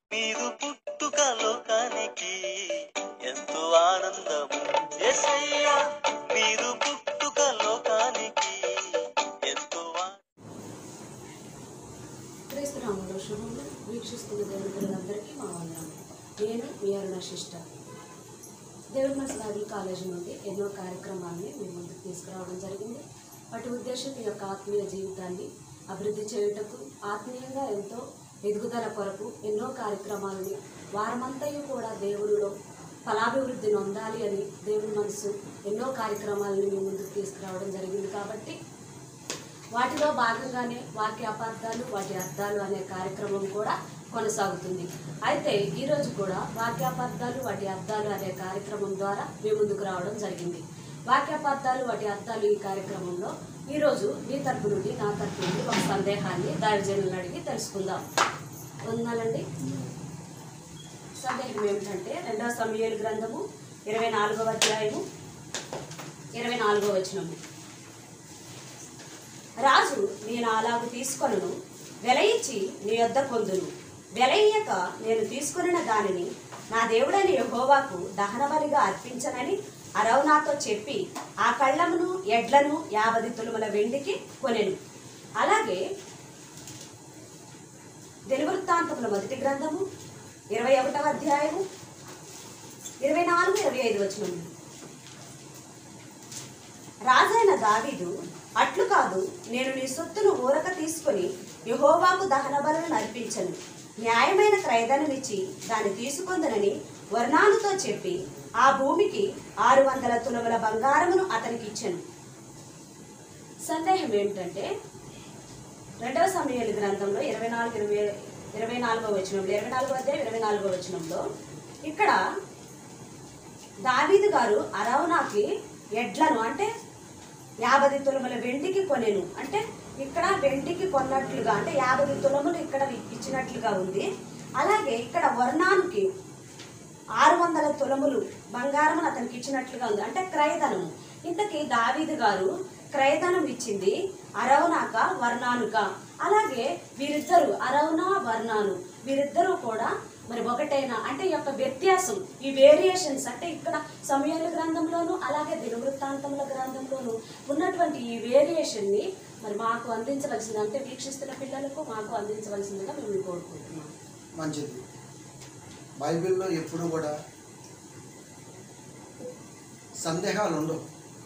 మీరు పుట్టుక లోకానికి ఎంతో ఆనందము యేసయ్యా మీరు పుట్టుక లోకానికి ఎంతో క్రీస్తునామములో శుభములు వీక్షిస్తున్న దేవుని పిల్లలందరికీ మా వందనములు. నేను మీ అరుణ సిస్టర్. దేవుని మనసు బైబిల్ కాలేజీ నుండి ఎన్నో కార్యక్రమాలని మీ ముందుకు తీసుకురావడం జరిగింది. వాటి ఉద్దేశం మీ యొక్క ఆత్మీయ జీవితాన్ని అభివృద్ధి చేయుటకు, ఆత్మీయంగా ఎంతో ఎదుగుదల కొరకు ఎన్నో కార్యక్రమాలని వారమంతయు కూడా దేవునిలో ఫలాభివృద్ధి నొందాలి అని దేవుని మనసు ఎన్నో కార్యక్రమాలని మీ ముందుకు తీసుకురావడం జరిగింది. కాబట్టి వాటిలో భాగంగానే వాక్య అపార్థాలు వాటి అర్థాలు అనే కార్యక్రమం కూడా కొనసాగుతుంది. అయితే ఈరోజు కూడా వాక్యాపార్థాలు వాటి అర్థాలు అనే కార్యక్రమం ద్వారా మీ ముందుకు రావడం జరిగింది. వాక్యాపార్థాలు వాటి అర్థాలు ఈ కార్యక్రమంలో ఈరోజు మీ తరపు నుండి నా తరపు నుండి ఒక సందేహాన్ని దైవజనులను అడిగి తెలుసుకుందాం. వందనాలండి. సందేహం ఏమిటంటే 2 సమూయేలు గ్రంథము 24వ అధ్యాయము 24వ వచనము. రాజు నేను అలాగు తీసుకొనును, వెలయించి నీ యొద్ద పొందును. వెలయ్యక నేను తీసుకొనిన దానిని నా దేవుడైన యెహోవాకు దహనబలిగా అర్పించనని అరౌనాతో చెప్పి ఆ కళ్ళమును ఎడ్లను 50 తులముల వెండికి కొనెను. అలాగే దినవృత్తాంతముల మొదటి గ్రంథము 21వ అధ్యాయము 24-25 వచనములు. రాజైన దావీదు అట్లు కాదు, నేను నీ సొత్తును ఊరక తీసుకొని యెహోవాకు దహన బలులను అర్పించను, న్యాయమైన క్రయధనమిచ్చి దాన్ని తీసుకొందనని వర్ణానుతో చెప్పి ఆ భూమికి 600 తులముల బంగారమును అతనికి ఇచ్చెను. సందేహం ఏమిటంటే 2వ సమూయేలు గ్రంథంలో 24వ వచనంలో 24వ అధ్యాయం 24వ వచనంలో ఇక్కడ దావీదు గారు అరౌనాకి ఎడ్లను అంటే 50 తులముల వెండికి కొనెను. అంటే ఇక్కడ వెండికి కొన్నట్లుగా అంటే 50 తులములు ఇక్కడ ఇచ్చినట్లుగా ఉంది. అలాగే ఇక్కడ వర్ణానికి 600 తులములు బంగారమును అతనికి ఇచ్చినట్లుగా ఉంది, అంటే క్రయధనము. ఇంతకీ దావీదు గారు క్రయధనం ఇచ్చింది అరౌనాక వర్ణానుక. అలాగే వీరిద్దరు అరౌనా వర్ణాను వీరిద్దరూ కూడా మరి ఒకటైనా అంటే ఈ యొక్క వ్యత్యాసం, ఈ వేరియేషన్స్ అంటే ఇక్కడ సమూయేలు గ్రంథంలోను అలాగే దినవృత్తాంతముల గ్రంథంలోను ఉన్నటువంటి ఈ వేరియేషన్ని మరి మాకు అందించవలసింది, అంటే వీక్షిస్తున్న పిల్లలకు మాకు అందించవలసిందిగా మేము కోరుకుంటున్నాం. మంచిది. బైబిల్లో ఎప్పుడు కూడా సందేహాలు ఉండవు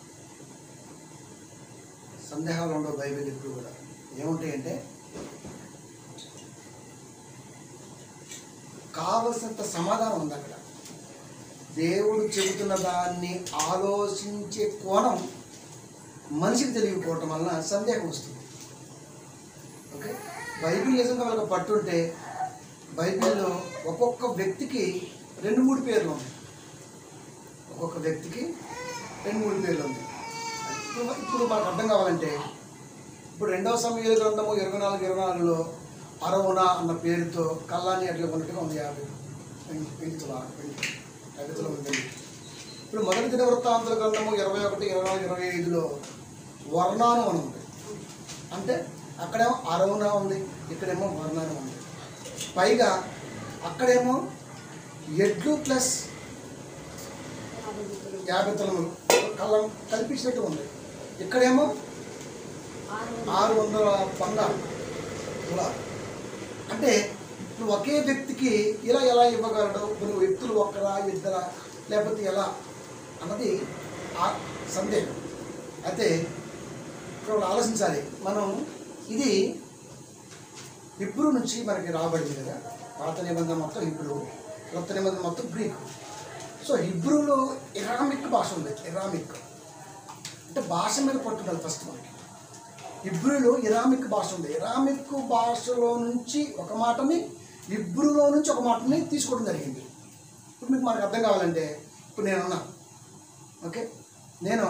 బైబిల్ ఎప్పుడు కూడా ఏముంటాయంటే కావలసినంత సమాధానం ఉంది అక్కడ. దేవుడు చెబుతున్న దాన్ని ఆలోచించే కోణం మనిషికి తెలియకపోవటం వలన సందేహం వస్తుంది. ఓకే, బైబిల్ నిజంగా వాళ్ళకి పట్టుంటే బైబిల్లో ఒక్కొక్క వ్యక్తికి 2-3 పేర్లు ఉన్నాయి. ఒక్కొక్క వ్యక్తికి 2-3 పేర్లు ఉన్నాయి. ఇప్పుడు మనకు అర్థం కావాలంటే ఇప్పుడు 2వ సమూయేలు గ్రంథము 24-24లో అరౌనా అన్న పేరుతో కల్లాని అట్లా ఉన్నట్టుగా ఉంది 50 తులం ఉంది. ఇప్పుడు మొదటి దినవృత్తాంతముల గ్రంథము 21-24-25లో వర్ణాను అని ఉంది. అంటే అక్కడేమో అరౌనా ఉంది, ఇక్కడేమో వర్ణాను ఉంది. పైగా అక్కడేమో ఎడ్లు ప్లస్ 50 తులములు కళ్ళం కల్పించినట్టు ఉంది. ఇక్కడేమో 600 బంగారం తులాలు. అంటే నువ్వు ఒకే వ్యక్తికి ఇలా ఎలా ఇవ్వగలడు? నువ్వు వ్యక్తులు ఒక్కరా ఇద్దరా లేకపోతే ఎలా అన్నది ఆ సందేహం. అయితే ఇక్కడ ఆలోచించాలి మనం. ఇది హిబ్రూ నుంచి మనకి రాబడింది కదా. పాత నిబంధన మొత్తం హిబ్రూ, కొత్త నిబంధన మొత్తం గ్రీకు. సో హిబ్రూలో ఇరామిక్ భాష ఉంది. ఇరామిక్ అంటే భాష మీద పట్టుదల ఫస్ట్ మనకి. హిబ్రూలో ఇరామిక్ భాష ఉంది. ఇరామిక్ భాషలో నుంచి ఒక మాటని హిబ్రూలో నుంచి ఒక మాటని తీసుకోవడం జరిగింది. ఇప్పుడు మీకు మనకు అర్థం కావాలంటే ఇప్పుడు నేనున్నా, ఓకే, నేను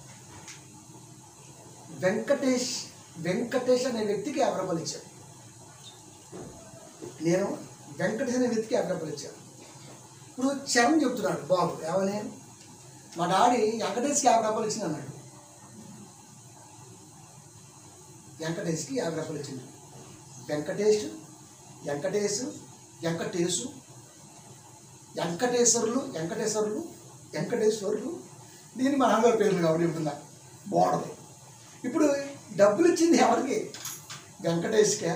వెంకటేష్ అనే వ్యక్తికి 50 రూపాయలు ఇచ్చాను. నేను వెంకటేష్ అనే వ్యక్తికి 50 రూపాయలు ఇచ్చాను. ఇప్పుడు చరణ్ చెప్తున్నాడు బాబు ఏమని, మా డాడీ వెంకటేష్కి 50 రూపాయలు ఇచ్చింది అన్నాడు. వెంకటేష్కి 50 రూపాయలు ఇచ్చింది. వెంకటేష్ వెంకటేశు, వెంకటేశ్వరులు దీన్ని మా నాన్నగారి పేర్లు కాబట్టి చెప్తున్నా బాగుంటుంది. ఇప్పుడు డబ్బులు ఇచ్చింది ఎవరికి? వెంకటేశ్వరులకా,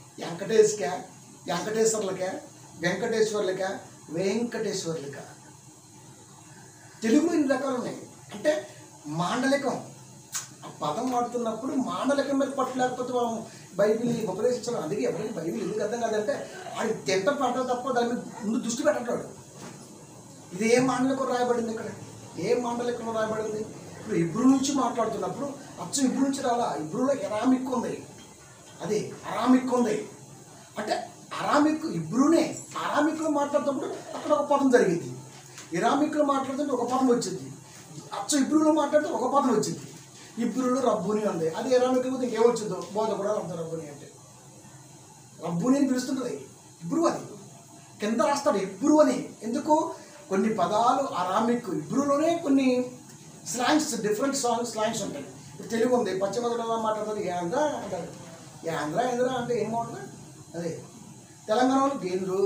వెంకటేశ్వర్లకా. తెలుగులో ఇన్ని రకాలు ఉన్నాయి. అంటే మాండలికం ఆ పదం వాడుతున్నప్పుడు మాండలికం మీద పట్టు లేకపోతే మనం బైబిల్ ఉపదేశించడం. అందుకే ఎవరికి బైబిల్ ఎందుకు అర్థం కాదంటే వాడి తింట పడ్డ తప్ప దాని మీద ముందు దృష్టి పెట్టాడు. ఇది ఏ మాండలికం రాయబడింది? ఇక్కడ ఏ మాండలికంలో రాయబడింది? ఇప్పుడు ఇబ్రూ నుంచి మాట్లాడుతున్నప్పుడు అచ్చం ఇబ్రూ నుంచి రాలా, ఇబ్రూలో ఎరామిక్ ఉంది, అది అరామిక్ ఉంది. అంటే అరామిక్ ఇబ్రూనే. అరామిక్లో మాట్లాడుతున్నప్పుడు అక్కడ ఒక పదం జరిగింది, ఇరామిక్లో మాట్లాడుతుంటే ఒక పదం వచ్చింది, అచ్చం ఇబ్రూలో మాట్లాడితే ఒక పదం వచ్చింది. ఇబ్రూలో రబ్బుని ఉంది, అది ఇరామిక్ పోతే ఇంకేమొచ్చిందో బోధ కూడా అంత రబ్బుని అంటే రబ్బుని అని పిలుస్తుంటుంది. ఇబ్రూ అది కింద రాస్తాడు ఇబ్రూ అని. ఎందుకు? కొన్ని పదాలు అరామిక్ ఇబ్రూలోనే కొన్ని స్లాంగ్స్, డిఫరెంట్ స్లాంగ్స్ ఉంటాయి. ఇప్పుడు తెలుగు ఉంది, పశ్చిమ బెంగాల్లో మాట్లాడుతుంది యాంధ్ర అంటారు. యాంధ్ర అంటే ఏం మాట్లాడు? అదే తెలంగాణలో గేంద్రు,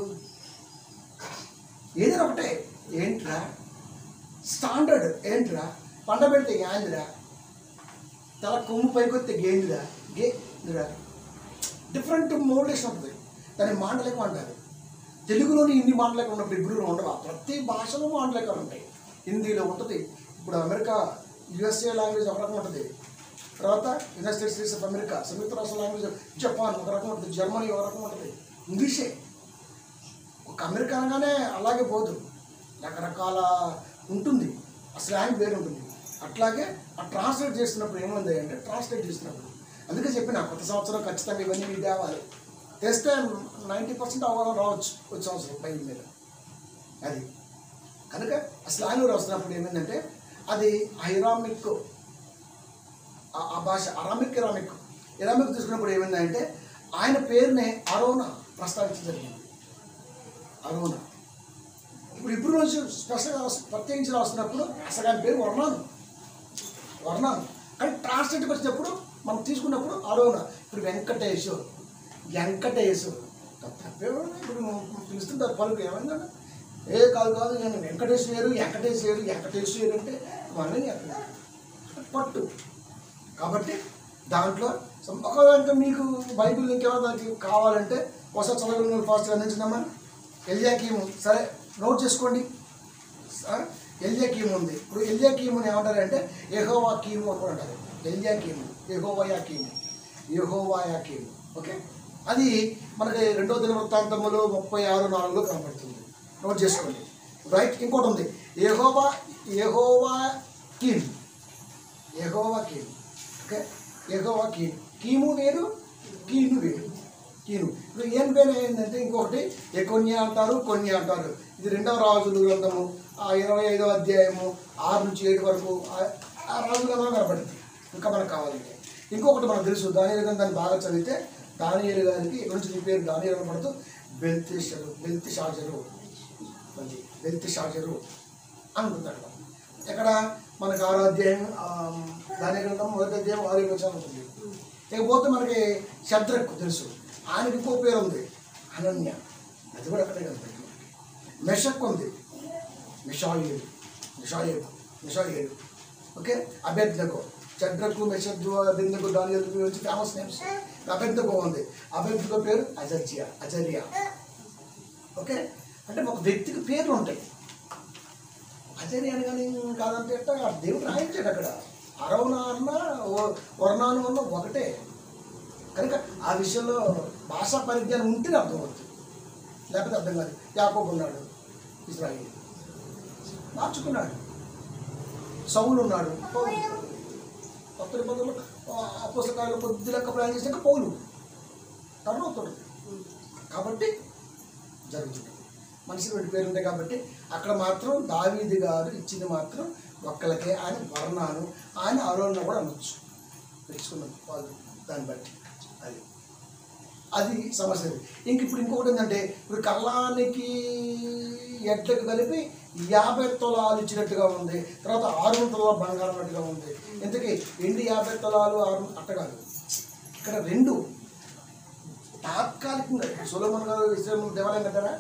ఏదైనా ఒకటే. ఏంట్రా స్టాండర్డ్? ఏంట్రా పండ పెడితే యాంద్రా, తల కొమ్ము పైకి వస్తే గేంద్రా. డిఫరెంట్ మోడలేషన్ ఉంటుంది. దాన్ని మాండలికం అంటారు. తెలుగులోని హిందీ మాండలికం ఉన్నప్పుడు ఇబ్రూలో ఉండవా? ప్రతి భాషలో మాండలికాలు ఉంటాయి. హిందీలో ఉంటుంది, ఇప్పుడు అమెరికా యుఎస్ఏ లాంగ్వేజ్ ఒక రకం ఉంటుంది, తర్వాత యునైటెడ్ స్టేట్స్ ఆఫ్ అమెరికా సంయుక్త రాష్ట్ర లాంగ్వేజ్ జపాన్ ఒక రకం ఉంటుంది, జర్మనీ ఒక రకం ఉంటుంది, ఇంగ్లీషే. ఒక అమెరికా అనగానే అలాగే పోదు, రకరకాల ఉంటుంది, ఆ స్లాంగ్ వేరు ఉంటుంది. అట్లాగే ఆ ట్రాన్స్లేట్ చేస్తున్నప్పుడు ఏముంది అంటే అందుకే చెప్పిన కొత్త సంవత్సరం ఖచ్చితంగా ఇవన్నీ మీకు తేవాలి. తెస్తే 90% అవగాహన రావచ్చు వచ్చే సంవత్సరం బైబిల్ మీద. అది కనుక ఆ స్లాంగ్ వస్తున్నప్పుడు ఏమైందంటే అది ఐరామిక్, ఆ భాష ఇరామిక్ తీసుకున్నప్పుడు ఏమైందంటే ఆయన పేరునే అరోనా ప్రస్తావించడం జరిగింది. అరోనా ఇప్పుడు రోజు స్పెషల్గా ప్రత్యేకించి రాస్తున్నప్పుడు అసలు ఆయన పేరు వర్ణాను కానీ ట్రాన్స్లేట్కి వచ్చినప్పుడు మనం తీసుకున్నప్పుడు అరోనా. ఇప్పుడు వెంకటేశు తప్పేమో ఇప్పుడు పిలుస్తుంటారు పలుకు. ఏమైందంటే కాదు నేను వెంకటేశ్వరు అంటే మనమే పట్టు. కాబట్టి దాంట్లో ఒకదాంట్లో మీకు బైబిల్ ఇంకేమో దానికి కావాలంటే ఒకసారి చదవగలిగిన ఫాస్ట్గా అందించిందమ్మా. ఎల్యాకీము, సరే నోట్ చేసుకోండి. ఎల్యాకీము ఉంది. ఇప్పుడు ఎల్యాకీముని ఏమంటారంటే యెహోవాకీము అని కూడా అంటారు. ఎల్యాకీము, యెహోవాయాకీము. ఓకే, అది మనకి 2వ దినవృత్తాంతములు 36:4 కనబడుతుంది. నోట్ చేసుకోండి. రైట్. ఇంకోటి ఉంది యెహోవాకీము. ఓకే, యెహోవాకీము. కీము వేరు, కీను వేరు. ఇప్పుడు ఏం పేరు ఏంటంటే ఇంకొకటి ఎకొన్య అంటారు, కొన్ని అంటారు. ఇది 2వ రాజుల గ్రంథము 25వ అధ్యాయము 6 నుంచి 7 వరకు ఆ రాజుల గ్రంథం కనబడింది. ఇంకా మనకు కావాలంటే ఇంకొకటి మనకు తెలుసు, దానియేలు గ్రంథాన్ని బాగా చదివితే దానియేలు గారికి ఇక్కడ నుంచి ఈ పేరు దానియేలు కనబడుతూ బెల్తిషాజరు అనుకుంటాడు. ఎక్కడ మనకు 6వ అధ్యాయం దానియేలు గ్రంథం 1వ అధ్యాయం 6 వచనం ఉంటుంది. ఇకపోతే మనకి శద్రకు తెలుసు, ఆయనకి ఇంకో పేరు ఉంది అనన్య, అది కూడా అక్కడే కనపడుతుంది. మెషక్ ఉంది, మిషాయేలు. ఓకే, అబేద్నగో. శద్రకు, మెషకు, అబేద్నగో, దానియేలు వచ్చి ఫేమస్ నేమ్స్. అబేద్నగో ఉంది, అబేద్నగో పేరు అజరియా. ఓకే, అంటే ఒక వ్యక్తికి పేర్లు ఉంటాయి. అజరియా అని కానీ కాదంటే దేవుడు రాయించాడు అక్కడ. అరవనా అన్న వర్ణాను అన్న ఒకటే. కనుక ఆ విషయంలో భాషా పరిజ్ఞానం ఉంటేనే అర్థమవుతుంది, లేకపోతే అర్థం కాదు. యాకోబు ఉన్నాడు, ఇశ్రాయేలు మార్చుకున్నాడు. సౌలు ఉన్నాడు, కొత్త నిబంధనలు పుస్తకాలు కొద్ది లెక్క ప్రయాణం చేసాక పౌలు టర్న్ అవుతాడు. కాబట్టి జరుగుతుంది. మనిషికి 2 పేరు ఉంటాయి. కాబట్టి అక్కడ మాత్రం దావీదు గారు ఇచ్చింది మాత్రం ఒక్కలకే. ఆయన వర్ణాను, ఆయన అరోనా కూడా అనొచ్చు, తెలుసుకున్నాం వాళ్ళు దాన్ని బట్టి. అది సమస్య. ఇప్పుడు ఇంకొకటి ఏంటంటే ఇప్పుడు కళ్ళానికి ఎడ్లకు కలిపి 50 తులాలు ఇచ్చినట్టుగా ఉంది. తర్వాత 600 తులాల బంగారం అన్నట్టుగా ఉంది. ఇంతకీ 50 తులాలు 6 అట్ట కాదు. ఇక్కడ 2 తాత్కాలికంగా సొలొమోను గారు ఇశ్రాయేలు దేవాలయం కట్టారా?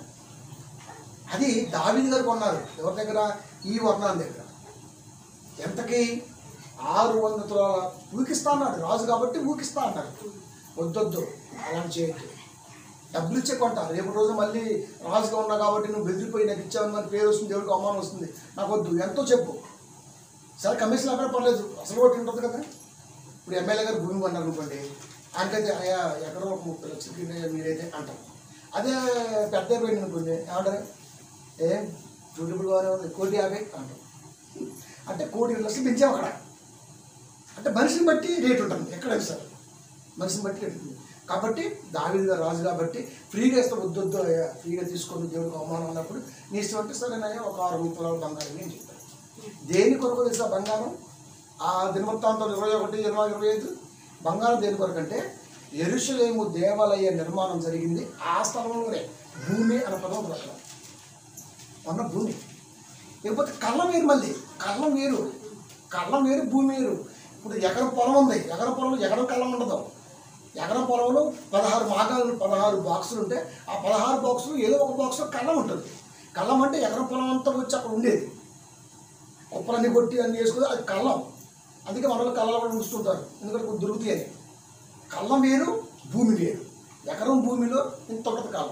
అది దావీదు గారు కొన్నారు. ఎవరి దగ్గర? ఈ వర్ణాల దగ్గర. ఎంతకి? 600 తులాల ఊకిస్తా అన్నాడు రాజు కాబట్టి ఊకిస్తా అన్నాడు. వద్దొద్దు, అలాంటి చేయొద్దు, డబ్బులు ఇచ్చే కొంట. రేపు రోజు మళ్ళీ రాజుగా ఉన్నా కాబట్టి నువ్వు బెదిరిపోయి నాకు ఇచ్చావని మరి పేరు వస్తుంది, దేవుడికి అవమానం వస్తుంది, నాకు వద్దు, ఎంతో చెప్పు. సరే కమిషన్ అక్కడ పర్లేదు, అసలు ఒకటి ఉంటుంది కదా. ఇప్పుడు ఎమ్మెల్యే గారు భూమి కొన్నారు అనుకోండి, ఆయనకైతే అయ్యా ఎక్కడో 30 లక్షలకి మీరైతే అంటారు. అదే పెద్ద పోయింది అనుకోండి, ఏమంటారు? ఏం చూడప్పుడు బాగానే ఉంది, 1,50,00,000 అంటారు. అంటే 1,20,00,000 పెంచాం అక్కడ. అంటే మనిషిని బట్టి రేటు ఉంటుంది ఎక్కడైనా సరే, మనిషిని బట్టి రేటు ఉంటుంది. కాబట్టి దావీదు గారు రాజు కాబట్టి ఫ్రీగా ఇస్తే వద్దొద్దు అయ్యా, ఫ్రీగా తీసుకొని దేవుడికి అవమానం అన్నప్పుడు నీ ఇష్టం అంటే సరేనయ్యా ఒక 6 తులాల బంగారం నేను చెప్పాను. దేని కొరకు తెలుసా బంగారం? ఆ దినవృత్తాంతం 21, 20, 25 బంగారం దేని కొరకు అంటే యెరూషలేము దేవాలయ నిర్మాణం జరిగింది ఆ స్థలంలోనే. భూమి అనే పదం అక్కడ ఉన్న భూమి. లేకపోతే కళ్ళం వేరు, మళ్ళీ కళ్ళం వేరు, కళ్ళం వేరు, భూమి వేరు. ఇప్పుడు ఎకరం పొలం ఉంది, ఎకరం పొలంలో ఎకరం కళ్ళం ఉండదు. ఎకరం పొలంలో 16 మాగాలు 16 బాక్సులు ఉంటే ఆ 16 బాక్సులు ఏదో ఒక బాక్స్లో కళ్ళం ఉంటుంది. కళ్ళం అంటే ఎకరం పొలం అంతా వచ్చి అక్కడ ఉండేది, కుప్పలన్నీ కొట్టి అన్నీ వేసుకుని అది కళ్ళం. అందుకే మనలో కళ్ళలో కూడా ఉంచుతుంటారు, ఎందుకంటే కొంచెం దొరుకుతాయి అని. కళ్ళం వేరు, భూమి వేరు. ఎకరం భూమిలో ఇంత ఉంటుంది కళ్ళం.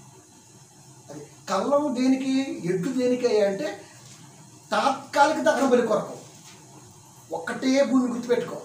అది కళ్ళం దేనికి, ఎడ్డు దేనికి అంటే తాత్కాలిక దహన బలి కొరకు. ఒక్కటే భూమి గుర్తుపెట్టుకో,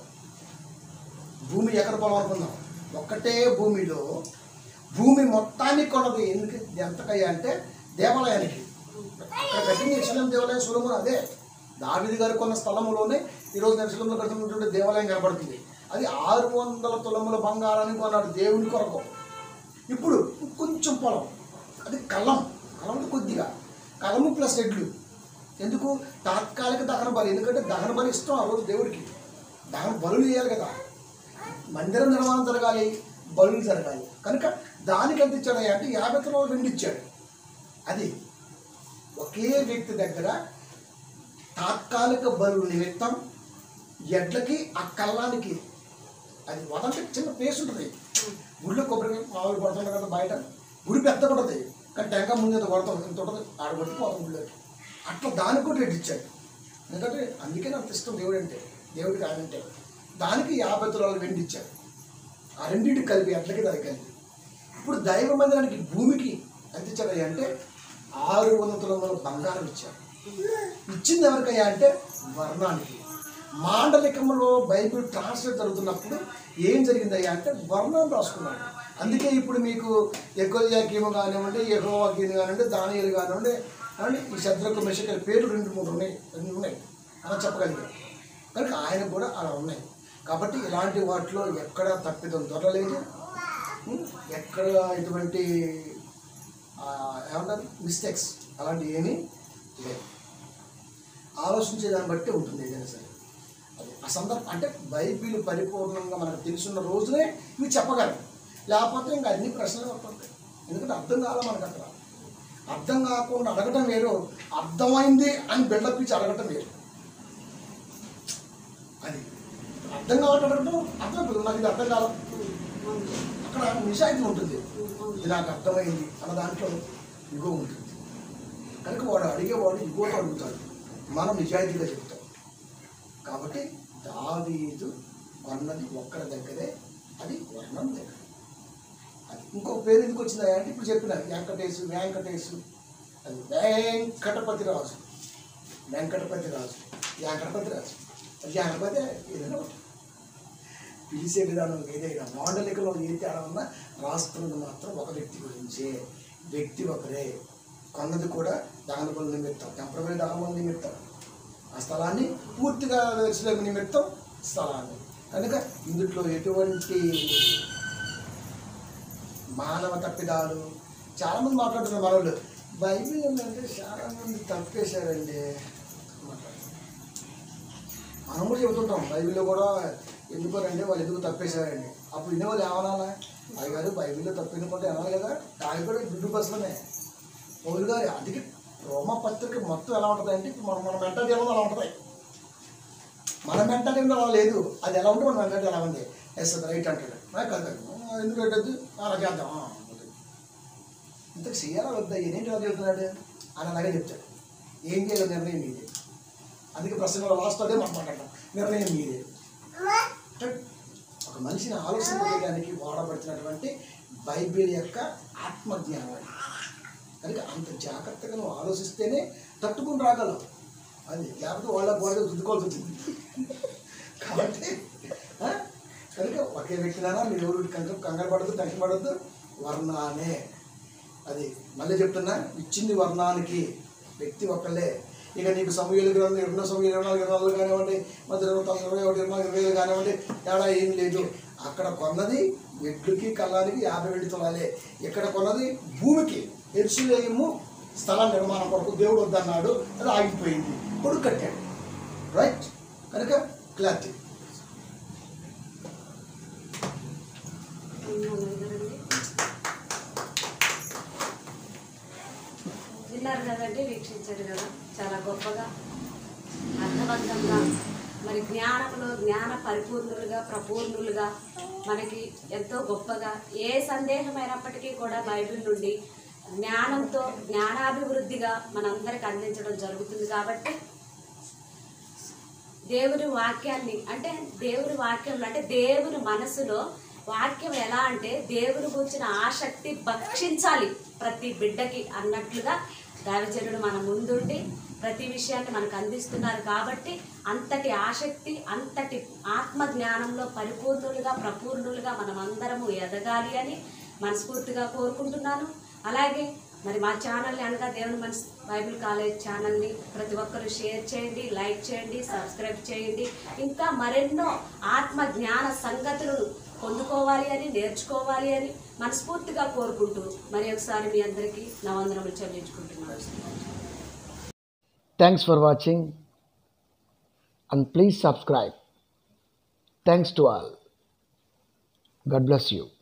భూమి ఎకర పొలం అనుకుందాం, ఒక్కటే భూమిలో భూమి మొత్తాన్ని కొన్నది. ఎందుకు ఎంతకయ్యా అంటే దేవాలయానికి. అక్కడ కట్టిన యెరూషలేము దేవాలయం సొలొమోను అదే. దావీదు గారు కొన్న స్థలంలోనే ఈరోజు యెరూషలేములో కడుతున్నటువంటి దేవాలయం కనబడుతుంది. అది 600 తులముల బంగారాన్ని కొన్నాడు దేవుని కొరకు. ఇప్పుడు కొంచెం పొలం, అది కళ్ళం, కళ్ళం కొద్దిగా, కళ్ళము ప్లస్ ఎడ్లు. ఎందుకు? తాత్కాలిక దహన బలి. ఎందుకంటే దహన బలి ఇష్టం ఆ రోజు దేవుడికి. దహన బలులు వేయాలి కదా, మందిరం నిర్మాణం జరగాలి, బలులు జరగాలి. కనుక దానికి ఎంత ఇచ్చాడు అంటే 50 తులాల వెండి ఇచ్చాడు. అది ఒకే వ్యక్తి దగ్గర తాత్కాలిక బలు నిమిత్తం ఎడ్లకి ఆ కళ్ళానికి. అది వదంటే చిన్న ప్లేస్ ఉంటుంది. గుడిలో కొబ్బరి మామూలు కొడుతుంది కదా బయట, గుడి పెద్దగా ఉంటుంది కానీ టెంకాయ ముందు ఇంత కొడతాం, ఇంత ఉంటుంది, ఆడబట్టి పోతాం గుడిలోకి. అట్లా దానికి కూడా రేటు ఇచ్చాడు. ఎందుకంటే అందుకే నాకు ఇష్టం దేవుడు అంటే, దేవుడికి ఆయనంటే. దానికి 50 తులాల వెండి ఇచ్చాడు. ఆ రెండింటికి కలిపి ఎట్లకి దానికి కలిపి. ఇప్పుడు దైవ మందిరానికి భూమికి ఎంత ఇచ్చాడు అంటే 600 తులాల బంగారం ఇచ్చాడు. ఇచ్చింది ఎవరికయ్యా అంటే వర్ణానికి. మాండలికంలో బైబిల్ ట్రాన్స్లేట్ జరుగుతున్నప్పుడు ఏం జరిగిందయ్యా అంటే వర్ణం రాసుకున్నాడు. అందుకే ఇప్పుడు మీకు యెహోయాకీము కానివ్వండి, యెహోవాకీను కానివ్వండి, దానియేలు కానివ్వండి, అండి ఈ శద్రకు మెషకల పేర్లు 2-3 ఉన్నాయి అలా చెప్పగలిగారు. కనుక ఆయన కూడా అలా ఉన్నాయి. కాబట్టి ఇలాంటి వాటిలో ఎక్కడ తప్పిదం దొరలేదు, ఎక్కడ ఇటువంటి ఏమంటారు మిస్టేక్స్ అలాంటివి ఏమీ లేవు. ఆలోచించే దాన్ని బట్టి ఉంటుంది ఏదైనా సరే. అది ఆ సందర్భం అంటే బైబిల్ పరిపూర్ణంగా మనకు తెలుసున్న రోజునే ఇవి చెప్పగలం. లేకపోతే ఇంకా అన్ని ప్రశ్నలు వస్తుంటాయి. ఎందుకంటే అర్థం కాదా మనకు. అక్కడ అర్థం కాకుండా అడగటం వేరు, అర్థమైంది అని బిల్డప్ ఇచ్చి అడగటం వేరు. అది అర్థం కావటం అడగటం అర్థం. నాకు ఇది అర్థం కాదు, అక్కడ నిజాయితీ ఉంటుంది. ఇది నాకు అర్థమైంది అన్న దాంట్లో ఇగో ఉంటుంది. కనుక వాడు అడిగేవాడు ఇగోతో అడుగుతాడు, మనం నిజాయితీగా చెప్తాం. కాబట్టి దావీదు కొన్నది ఒక్కరి దగ్గరే, అది వర్ణం దగ్గర. అది ఇంకో పేరు ఎందుకు వచ్చిందా అంటే ఇప్పుడు చెప్పిన వెంకటేశు, అది వెంకటపతి రాజు, వెంకటపతి ఏదైనా ఒకటి పిలిచే విధానం ఏదైనా మాండలికలో ఏ తేడా ఉన్నా రాస్తున్నది మాత్రం ఒక వ్యక్తి గురించే. వ్యక్తి ఒకరే, కొన్నది కూడా దహన బలి నిమిత్తం, టెంపరరీ దహన బలి నిమిత్తం, ఆ స్థలాన్ని పూర్తిగా యెరూషలేము నిమిత్తం స్థలాన్ని. కనుక ఇందులో ఎటువంటి మానవ తప్పిదాలు చాలామంది మాట్లాడుతున్నారు. మనోళ్ళు బైబిల్ ఏంటంటే చాలామంది తప్పేశారండి మనం కూడా చెబుతుంటాం. బైబిల్లో కూడా ఎందుకోనండి వాళ్ళు ఎందుకు తప్పేశారండి. అప్పుడు ఇన్నేవాళ్ళు ఏమనాలా, అది కాదు బైబిల్లో తప్పు ఎన్నుకుంటే అనాలి కదా. దానికి కూడా దుడ్డు బస్సులనే పౌలు గారి. అందుకే రోమా పత్రిక మొత్తం ఎలా ఉంటుంది అంటే ఇప్పుడు మన మెంటాలిటీ ఎలా అలా ఉంటుంది. మన మెంటాలిటీ అలా లేదు, అది ఎలా ఉంటే మన మెంటాలిటీ ఎలా ఉంది. ఎస్ అది రైట్ అంటాడు, కాదు ఎందుకు పెట్టద్దు అలా చేద్దాం ఇంతకు చేయాలా వద్దా ఏంటి అలా చెబుతున్నాడు అని అలాగే చెప్తాడు. ఏం చేయాలి నిర్ణయం మీదే. అందుకే ప్రశ్నలో లాస్ట్ అదే మాట్లాడతాం, నిర్ణయం మీదే. ఒక మనిషిని ఆలోచించడానికి వాడబడుతున్నటువంటి బైబిల్ యొక్క ఆత్మజ్ఞానం. కనుక అంత జాగ్రత్తగా నువ్వు ఆలోచిస్తేనే తట్టుకుని రాగలవు. అది లేకపోతే వాళ్ళ గోడగా రుద్దుకోవాల్సి వచ్చింది. కాబట్టి కనుక ఒకే వ్యక్తినైనా మీరు ఎవరు కంగారు పడద్దు, టెన్షన్ పడద్దు. వర్ణానే అది మళ్ళీ చెప్తున్నా, ఇచ్చింది వర్ణానికి, వ్యక్తి ఒక్కలే. ఇక నీకు సమూహలు గ్రంథం 2 సమూహలు 24 కానివ్వండి, మధ్య 21 25 కానివ్వండి, తేడా ఏం లేదు. అక్కడ కొన్నది ఎడ్లుకి కళ్ళానికి 50 వెండి తులాలే. ఇక్కడ కొన్నది భూమికి యెరూషలేము స్థల నిర్మాణం కొరకు దేవుడు వద్దన్నాడు, అది ఆగిపోయింది, కొడుకు కట్టాడు. రైట్? కనుక క్లారిటీ. విన్నారు కదండి, వీక్షించారు కదా, చాలా గొప్పగా అర్థవంతంగా మరి జ్ఞానంలో జ్ఞాన పరిపూర్ణులుగా ప్రపూర్ణులుగా మనకి ఎంతో గొప్పగా ఏ సందేహమైనప్పటికీ కూడా బైబిల్ నుండి జ్ఞానంతో జ్ఞానాభివృద్ధిగా మనందరికి అందించడం జరుగుతుంది. కాబట్టి దేవుని వాక్యాన్ని అంటే దేవుని వాక్యంలో అంటే దేవుని మనసులో వాక్యం ఎలా అంటే దేవుని గురించిన ఆసక్తి భక్షించాలి ప్రతి బిడ్డకి అన్నట్లుగా దైవజనుడు మన ముందుండి ప్రతి విషయాన్ని మనకు అందిస్తున్నారు. కాబట్టి అంతటి ఆసక్తి, అంతటి ఆత్మ జ్ఞానంలో పరిపూర్ణులుగా ప్రపూర్ణులుగా మనం అందరము ఎదగాలి అని మనస్ఫూర్తిగా కోరుకుంటున్నాను. అలాగే మరి మా ఛానల్ని అనగా దేవుని మనసు బైబిల్ కాలేజ్ ఛానల్ని ప్రతి ఒక్కరు షేర్ చేయండి, లైక్ చేయండి, సబ్స్క్రైబ్ చేయండి. ఇంకా మరెన్నో ఆత్మ జ్ఞాన సంగతులను పొందుకోవాలి అని, నేర్చుకోవాలి అని మనస్ఫూర్తిగా కోరుకుంటూ మరి ఒకసారి మీ అందరికీ నా వందనములు చెల్లించుకుంటున్నాను. Thanks for watching and please subscribe. Thanks to all. God bless you.